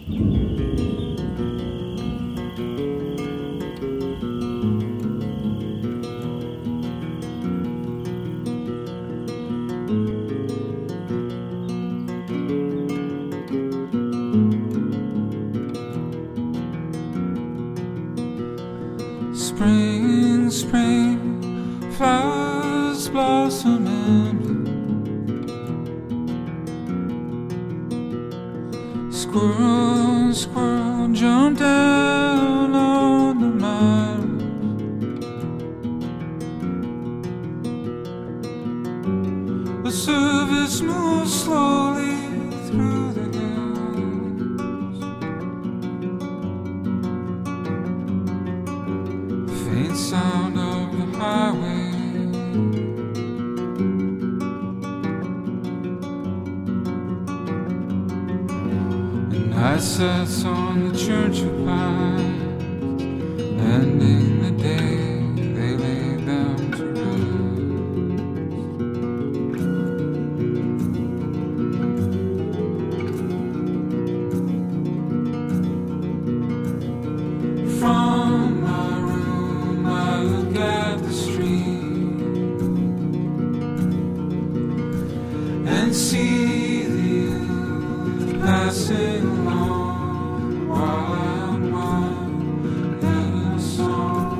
Spring, spring, flowers blossom and bloom. Squirrel, squirrel, jump down on the mire. The service moves slowly through the faint sound of the highway. The night sets on the church of pines, ending the day they lay them to rest. From my room I look at the street and see the youth passing along while I'm winding a song.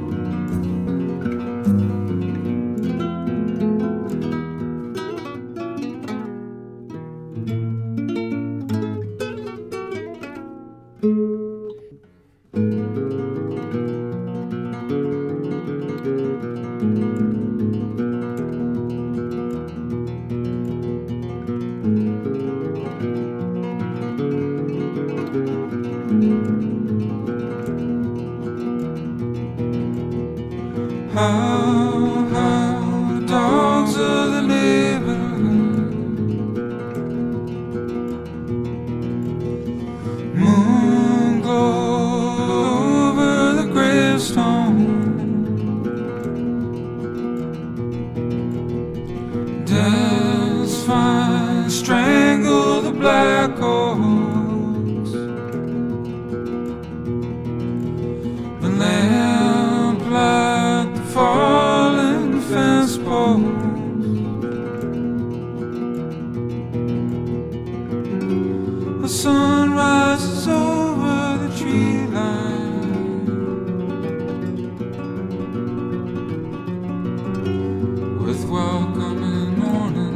How the dogs of the neighborhood moon glow over the gravestone. Death's fine strangle the black oaks. The lamplight, the fallen fence post. The sun rises over the tree line with welcoming morning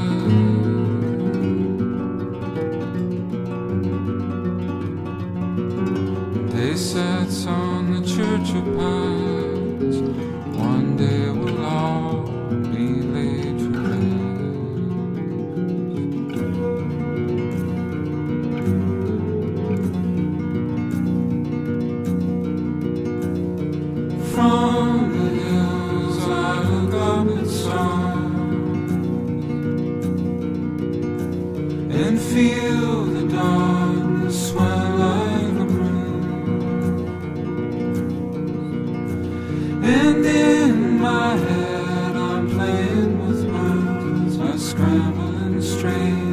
light. Day sets on the church of pines. One day we'll all be laid to rest. From the hills I look up at songs and feel the darkness swell like a broom. And in my head I'm playing with words. I scramble and stray